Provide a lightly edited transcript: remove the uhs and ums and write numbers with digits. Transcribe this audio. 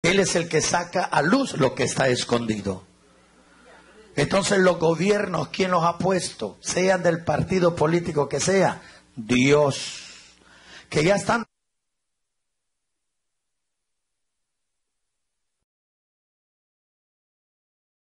Él es el que saca a luz lo que está escondido. Entonces los gobiernos, ¿quién los ha puesto? Sean del partido político que sea, Dios. Que ya están